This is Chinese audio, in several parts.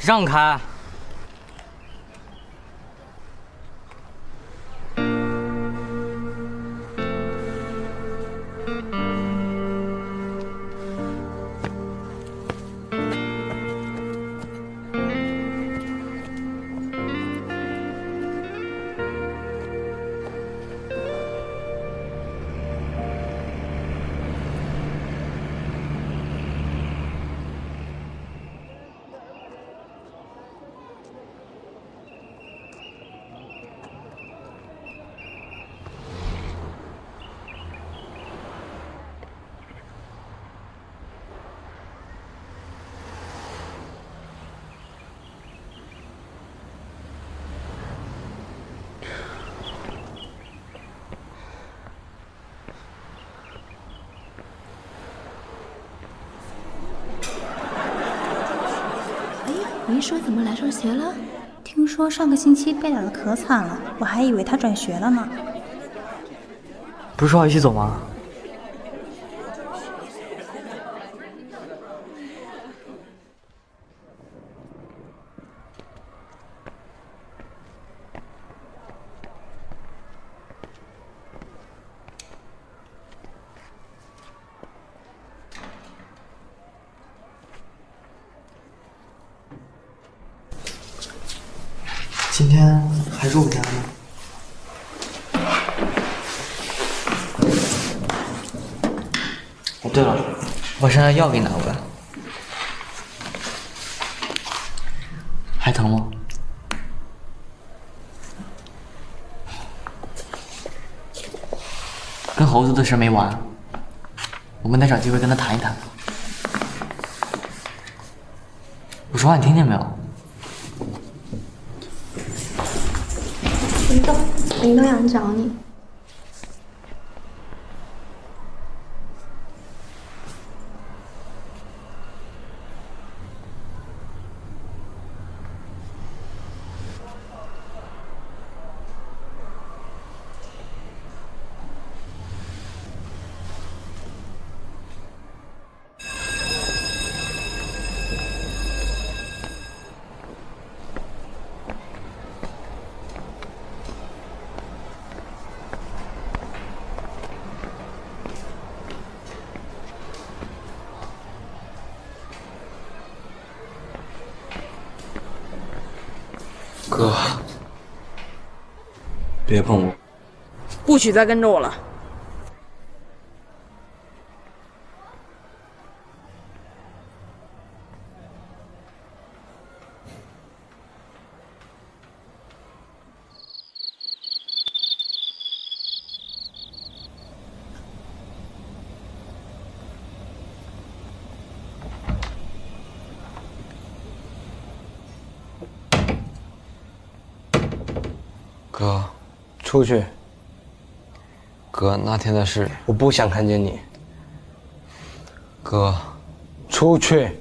让开！ 我一说怎么来上学了？ 听说上个星期被打得可惨了，我还以为他转学了呢。 不是说好一起走吗？今天还住我家吗？哦，对了，我身上药给你拿过来。还疼吗？跟猴子的事没完，我们得找机会跟他谈一谈。我说话你听见没有？ 林东阳找你。 哥，别碰我！ 不许再跟着我了！ 哥， 出去！ 哥，那天的事， 我不想看见你。 哥， 出去！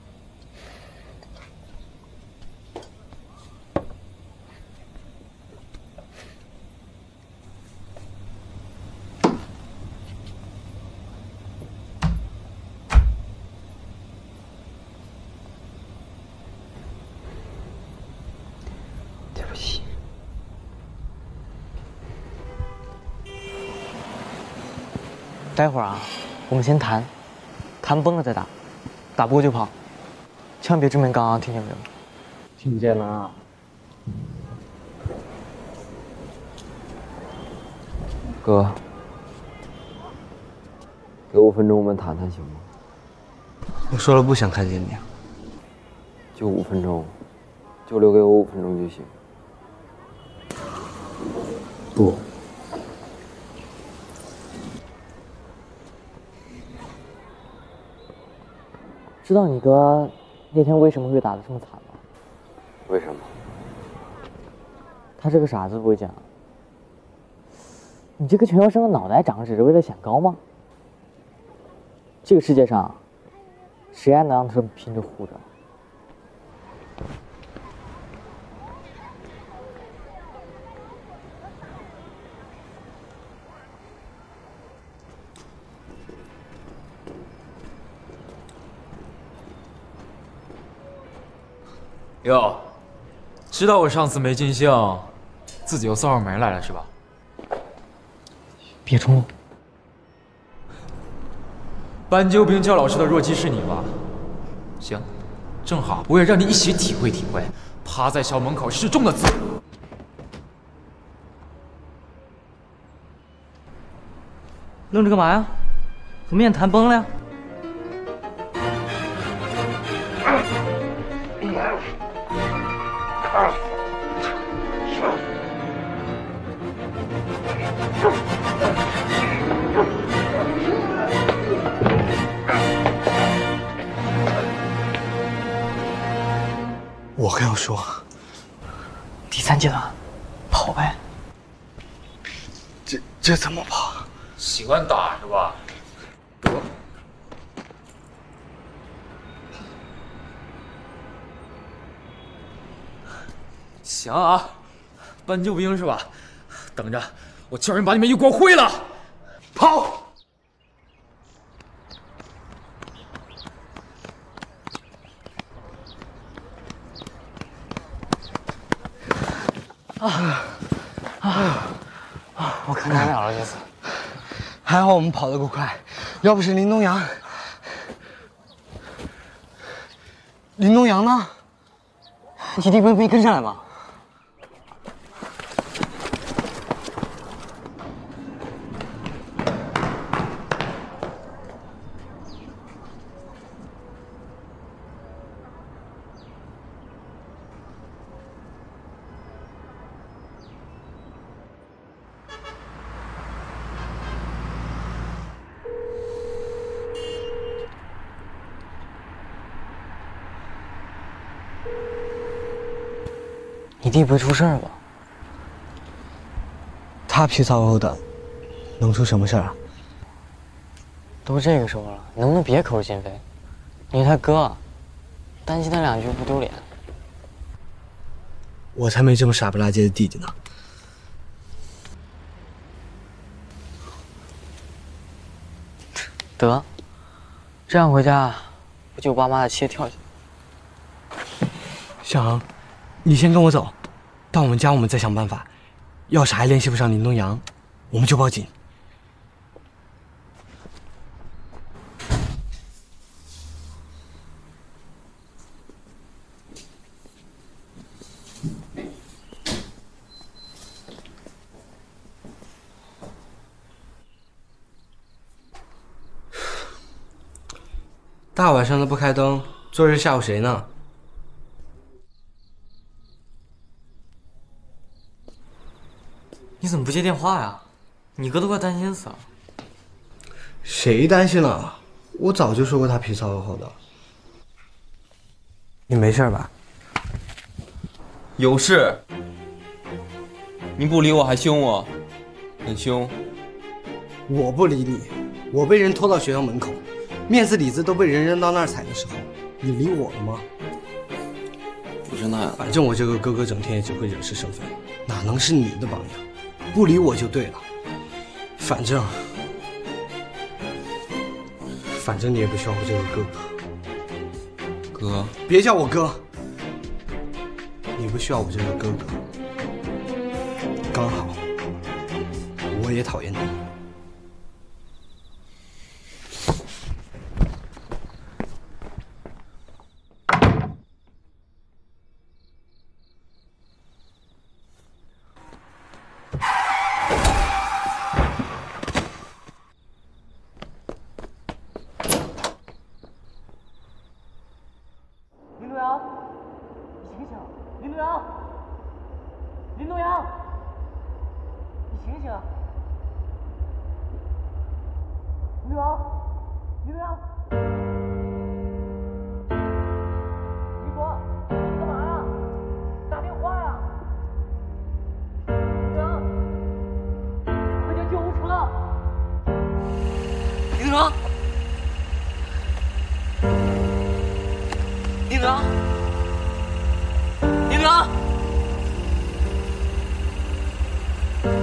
对不起。 待会儿啊，我们先谈，谈崩了再打，打不过就跑，千万别正面刚啊，听见没有？ 听见了啊。 哥，给5分钟，我们谈谈行吗？ 我说了不想看见你。 就5分钟，就留给我5分钟就行。 不。 知道你哥那天为什么会打得这么惨吗？ 为什么？ 他是个傻子不会讲。你这个全校生的脑袋长只是为了显高吗？这个世界上，谁还能让他这么拼着护着？ 哟，知道我上次没尽兴，自己又臊上门来了是吧？ 别冲动。 搬救兵教老师的弱鸡是你吧？行，正好我也让你一起体会体会趴在校门口示众的滋味。 愣着干嘛呀？怎么眼弹崩了呀？ 我刚要说， 第3阶段，跑呗。 这怎么跑？ 喜欢打是吧？得。行啊，搬救兵是吧？等着，我叫人把你们一锅烩了！ 跑！ 我可难了这次。 还好我们跑得够快，要不是林东阳。林东阳呢？ 你弟不是没跟上来吗？你弟不会出事儿吧？ 他皮糙肉的，能出什么事儿啊？ 都这个时候了，能不能别口是心非？你是他哥，担心他2句不丢脸。 我才没这么傻不拉几的弟弟呢。 得，这样回家，不就爸妈的气跳下去？ 小航，你先跟我走，到我们家我们再想办法。要是还联系不上林东阳，我们就报警。大晚上的不开灯，做事吓唬谁呢？ 你怎么不接电话呀？你哥都快担心死了。 谁担心了？我早就说过他皮糙肉厚的。你没事吧？ 有事。你不理我还凶我，很凶。 我不理你，我被人拖到学校门口，面子里子都被人扔到那儿踩的时候，你理我了吗？ 不是那样。 反正我这个哥哥整天也只会惹是生非，哪能是你的榜样？不理我就对了。反正你也不需要我这个哥哥。 哥， 别叫我哥。你不需要我这个哥哥。刚好，我也讨厌你。 林东阳，你醒醒！林东阳，林东阳，你醒醒！林东阳，林东阳，李卓，你干嘛呀？打电话呀！林东阳，快叫救护车！林东阳。林东阳，林东阳，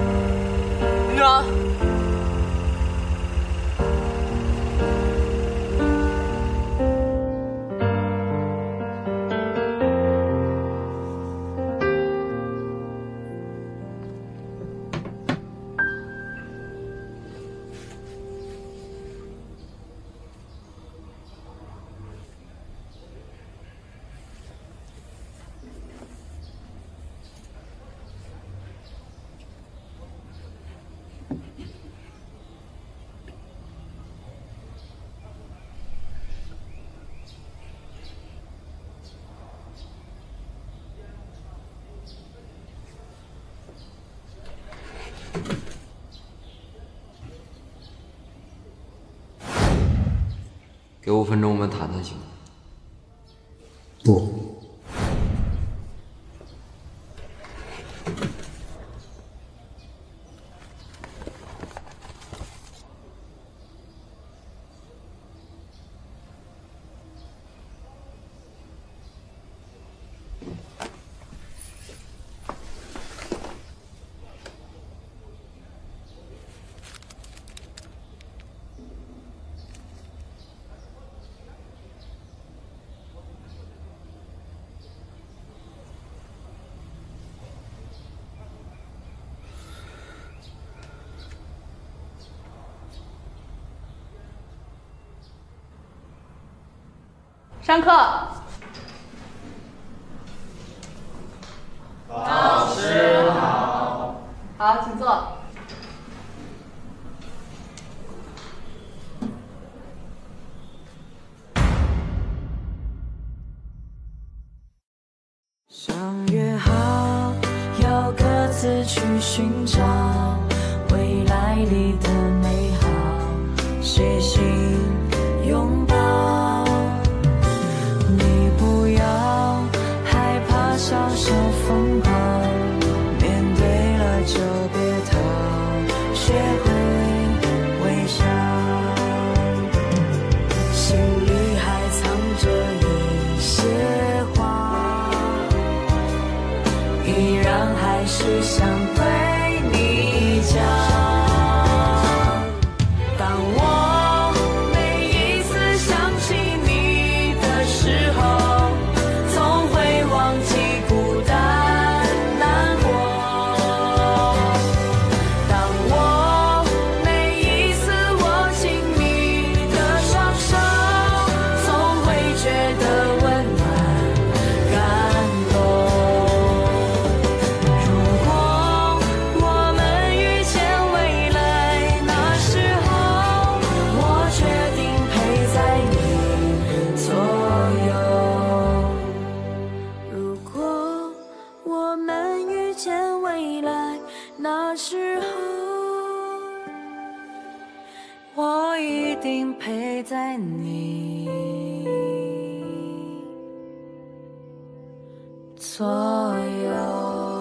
林东阳， 给5分钟，我们谈谈行吗？ 不。 上课。 老师好。 好，请坐。 相约好要各自去寻找未来里的美好，写信拥抱。你不要害怕小小风暴，面对了就别逃，学会微笑。心里还藏着一些话，依然还是想对你讲。当我每一次想起你的时候，总会忘记孤单难过。当我每一次握紧你的双手，总会觉得温暖感动。如果我们遇见未来，那时候我决定陪在你左右。如果我们遇见未来，那时候我一定陪在你左右。